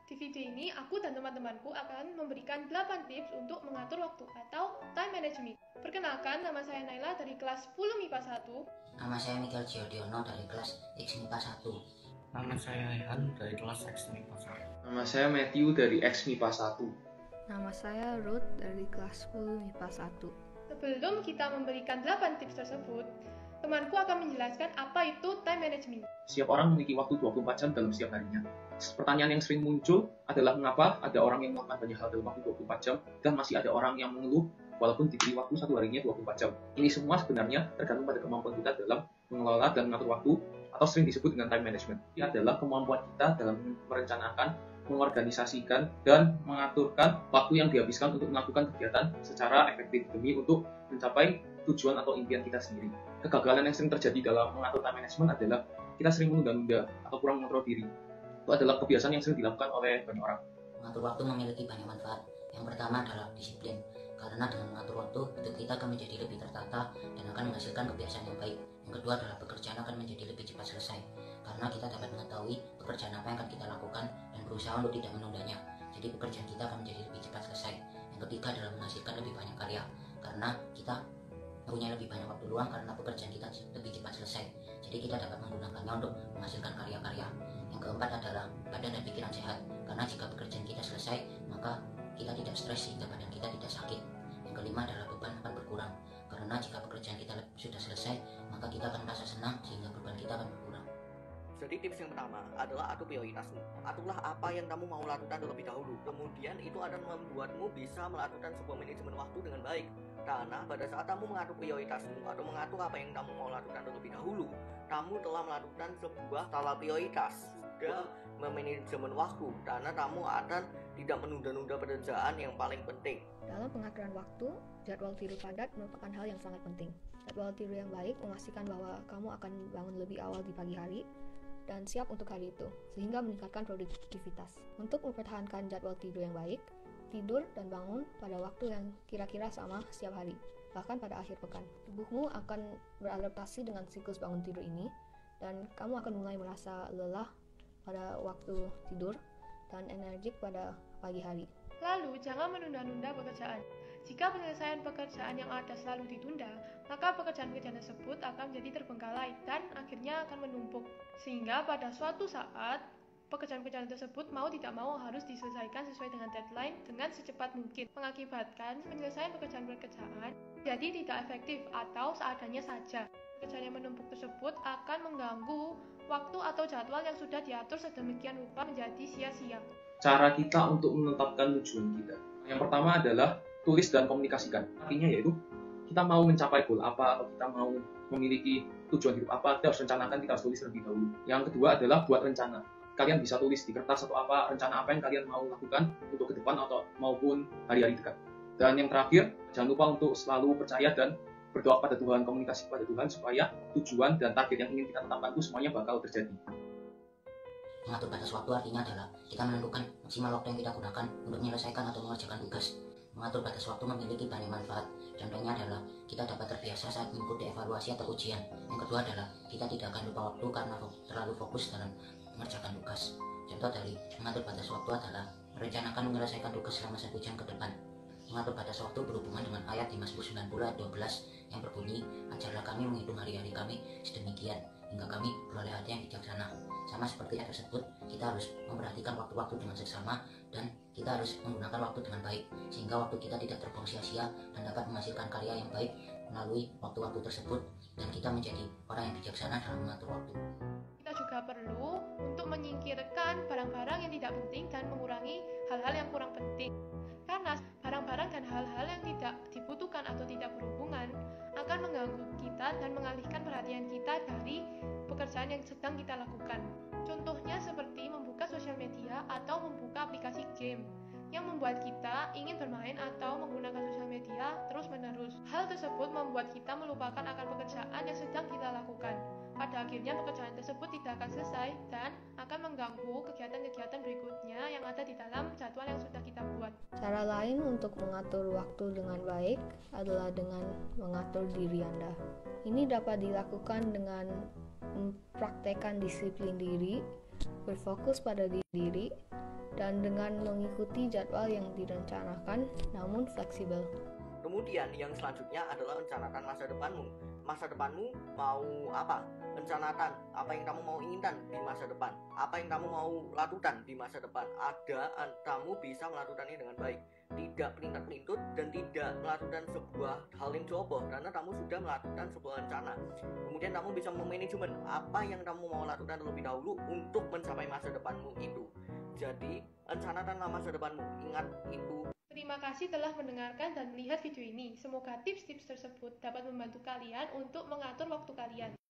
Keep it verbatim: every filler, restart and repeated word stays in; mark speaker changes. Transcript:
Speaker 1: Di video ini, aku dan teman-temanku akan memberikan delapan tips untuk mengatur waktu atau time management. Perkenalkan, nama saya Naila dari kelas sepuluh M I P A satu.
Speaker 2: Nama saya Miguel Giordiono dari kelas X M I P A satu.
Speaker 3: Nama saya Rehan dari kelas X M I P A satu.
Speaker 4: Nama saya Matthew dari X M I P A satu.
Speaker 5: Nama saya Ruth dari kelas sepuluh M I P A satu.
Speaker 1: Sebelum kita memberikan delapan tips tersebut, temanku akan menjelaskan apa itu time management.
Speaker 4: Setiap orang memiliki waktu dua puluh empat jam dalam setiap harinya. Pertanyaan yang sering muncul adalah mengapa ada orang yang melakukan banyak hal dalam waktu dua puluh empat jam dan masih ada orang yang mengeluh walaupun diberi waktu satu harinya dua puluh empat jam. Ini semua sebenarnya tergantung pada kemampuan kita dalam mengelola dan mengatur waktu atau sering disebut dengan time management. Ini adalah kemampuan kita dalam merencanakan, mengorganisasikan, dan mengaturkan waktu yang dihabiskan untuk melakukan kegiatan secara efektif demi untuk mencapai tujuan atau impian kita sendiri. Kegagalan yang sering terjadi dalam mengatur time management adalah kita sering menunda-nunda atau kurang mengontrol diri. Itu adalah kebiasaan yang sering dilakukan oleh banyak orang.
Speaker 2: Mengatur waktu memiliki banyak manfaat. Yang pertama adalah disiplin. Karena dengan mengatur waktu, hidup kita akan menjadi lebih tertata dan akan menghasilkan kebiasaan yang baik. Yang kedua adalah pekerjaan akan menjadi lebih cepat selesai. Karena kita dapat mengetahui pekerjaan apa yang akan kita lakukan dan berusaha untuk tidak menundanya. Jadi pekerjaan kita akan menjadi lebih cepat selesai. Yang ketiga adalah menghasilkan lebih banyak karya. Karena kita mempunyai lebih banyak waktu luang karena pekerjaan kita lebih cepat selesai. Jadi kita dapat menggunakannya untuk menghasilkan karya-karya. Yang keempat adalah badan dan pikiran sehat. Karena jika pekerjaan kita selesai, maka kita tidak stres sehingga badan kita tidak sakit. Yang kelima adalah beban akan berkurang. Karena jika pekerjaan kita sudah selesai, maka kita akan merasa senang sehingga beban kita akan berkurang.
Speaker 6: Jadi tips yang pertama adalah atur prioritasmu. Aturlah apa yang kamu mau lakukan terlebih dahulu. Kemudian itu akan membuatmu bisa melakukan sebuah manajemen waktu dengan baik. Karena pada saat kamu mengatur prioritasmu atau mengatur apa yang kamu mau lakukan terlebih dahulu, kamu telah melakukan sebuah skala prioritas, sudah memanajemen waktu, karena kamu akan tidak menunda-nunda pekerjaan yang paling penting.
Speaker 5: Dalam pengaturan waktu, jadwal tidur padat merupakan hal yang sangat penting. Jadwal tidur yang baik memastikan bahwa kamu akan bangun lebih awal di pagi hari dan siap untuk hari itu, sehingga meningkatkan produktivitas. Untuk mempertahankan jadwal tidur yang baik, tidur dan bangun pada waktu yang kira-kira sama setiap hari, bahkan pada akhir pekan. Tubuhmu akan beradaptasi dengan siklus bangun tidur ini, dan kamu akan mulai merasa lelah pada waktu tidur dan energik pada pagi hari.
Speaker 1: Lalu, jangan menunda-nunda pekerjaan. Jika penyelesaian pekerjaan yang ada selalu ditunda, maka pekerjaan-pekerjaan tersebut akan menjadi terbengkalai dan akhirnya akan menumpuk. Sehingga pada suatu saat, pekerjaan-pekerjaan tersebut mau tidak mau harus diselesaikan sesuai dengan deadline dengan secepat mungkin, mengakibatkan penyelesaian pekerjaan-pekerjaan jadi tidak efektif atau seadanya saja. Pekerjaan yang menumpuk tersebut akan mengganggu waktu atau jadwal yang sudah diatur sedemikian rupa menjadi sia-sia.
Speaker 4: Cara kita untuk menetapkan tujuan kita. Yang pertama adalah tulis dan komunikasikan. Artinya yaitu kita mau mencapai goal apa atau kita mau memiliki tujuan hidup apa, kita harus rencanakan, kita harus tulis lebih dahulu. Yang kedua adalah buat rencana. Kalian bisa tulis di kertas atau apa, rencana apa yang kalian mau lakukan untuk ke depan atau maupun hari-hari dekat. Dan yang terakhir, jangan lupa untuk selalu percaya dan berdoa pada Tuhan, komunikasi kepada Tuhan supaya tujuan dan target yang ingin kita tetapkan itu semuanya bakal terjadi.
Speaker 2: Mengatur batas waktu artinya adalah kita menentukan maksimal waktu yang kita gunakan untuk menyelesaikan atau mengerjakan tugas. Mengatur batas waktu memiliki banyak manfaat. Contohnya adalah kita dapat terbiasa saat mengikuti evaluasi atau ujian. Yang kedua adalah kita tidak akan lupa waktu karena terlalu fokus dalam mengerjakan tugas. Contoh dari mengatur batas waktu adalah merencanakan menyelesaikan tugas selama satu jam ke depan. Mengatur batas waktu berhubungan dengan ayat di Mazmur sembilan puluh ayat dua belas yang berbunyi, ajarlah kami menghitung hari-hari kami sedemikian hingga kami beroleh hati yang bijaksana. Sama seperti ayat tersebut, kita harus memperhatikan waktu-waktu dengan seksama dan kita harus menggunakan waktu dengan baik sehingga waktu kita tidak terbuang sia-sia dan dapat menghasilkan karya yang baik melalui waktu-waktu tersebut dan kita menjadi orang yang bijaksana dalam mengatur waktu.
Speaker 1: Kita juga perlu untuk menyingkirkan barang-barang yang tidak penting dan mengurangi hal-hal yang kurang penting. Karena barang-barang dan hal-hal yang tidak dibutuhkan atau tidak berhubungan akan mengganggu kita dan mengalihkan perhatian kita dari pekerjaan yang sedang kita lakukan. Contohnya seperti membuka sosial media atau membuka aplikasi game yang membuat kita ingin bermain atau menggunakan sosial media terus-menerus. Hal tersebut membuat kita melupakan akan pekerjaan yang sedang kita lakukan. Pada akhirnya pekerjaan tersebut tidak akan selesai dan akan mengganggu kegiatan-kegiatan berikutnya yang ada di dalam jadwal yang sudah kita buat.
Speaker 5: Cara lain untuk mengatur waktu dengan baik adalah dengan mengatur diri Anda. Ini dapat dilakukan dengan mempraktekkan disiplin diri, berfokus pada diri, dan dengan mengikuti jadwal yang direncanakan namun fleksibel.
Speaker 6: Kemudian yang selanjutnya adalah rencanakan masa depanmu. Masa depanmu mau apa? Rencanakan apa yang kamu mau inginkan di masa depan. Apa yang kamu mau lakukan di masa depan. Ada kamu bisa melakukannya dengan baik. Tidak pelintut-pelintut dan tidak melakukan sebuah hal yang ceroboh karena kamu sudah melakukan sebuah rencana. Kemudian kamu bisa memanajemen apa yang kamu mau lakukan terlebih dahulu untuk mencapai masa depanmu itu. Jadi, rencanakanlah masa depanmu. Ingat itu.
Speaker 1: Terima kasih telah mendengarkan dan melihat video ini. Semoga tips-tips tersebut dapat membantu kalian untuk mengatur waktu kalian.